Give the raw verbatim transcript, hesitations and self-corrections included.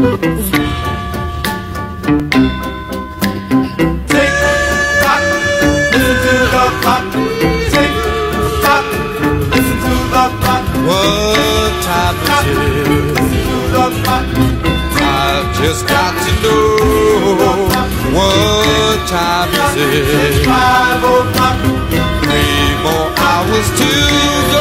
What time is it? I've just got to know. What time is it? Three more hours till